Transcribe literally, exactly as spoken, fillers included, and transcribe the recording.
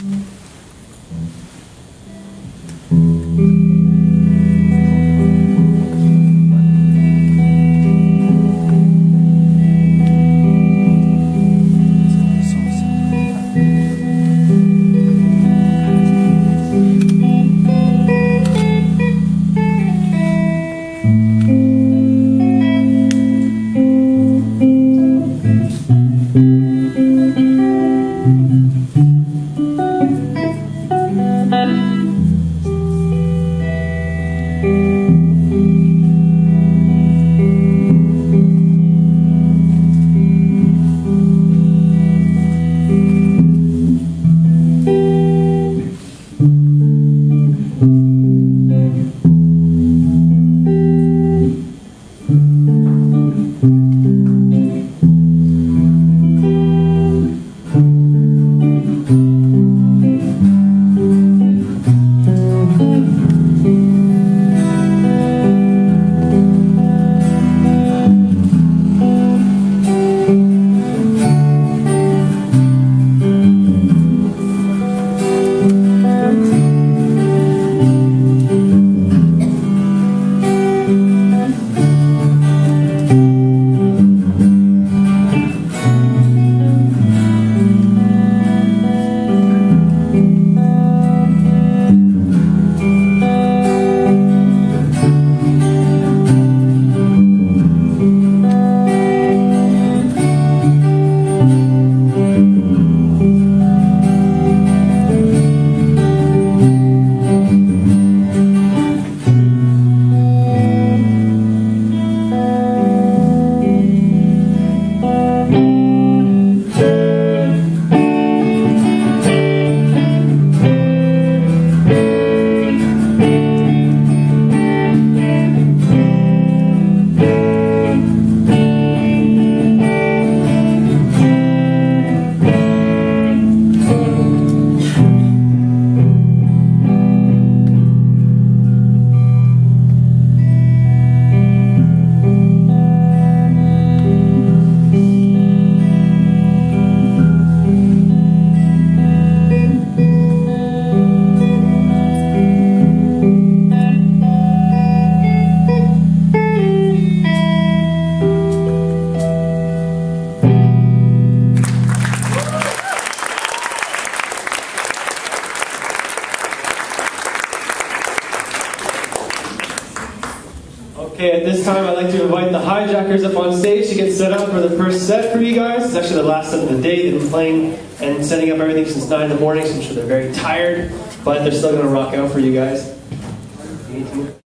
Okay, at this time I'd like to invite the Hijackers up on stage to get set up for the first set for you guys. It's actually the last set of the day. They've been playing and setting up everything since nine in the morning, so I'm sure they're very tired, but they're still going to rock out for you guys.